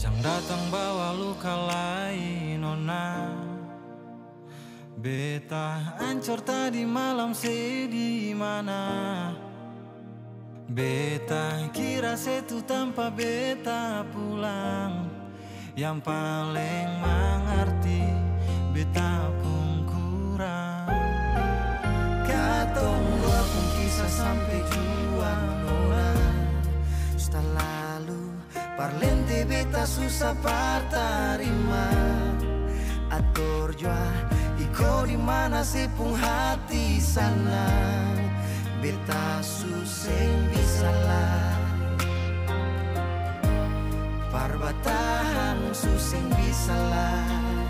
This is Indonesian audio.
Jang datang bawa luka lain nona. Beta ancur tadi malam sedih mana. Beta kira setu tanpa beta pulang. Yang paling mengerti beta pun kurang. Katong dua pun kisah sampai jua nona. Setelah lalu parlente beta susah partarima. Atur jua iko di mana sepung hati sana. Beta suseng bisa lah. Parbatahan suseng bisa lah.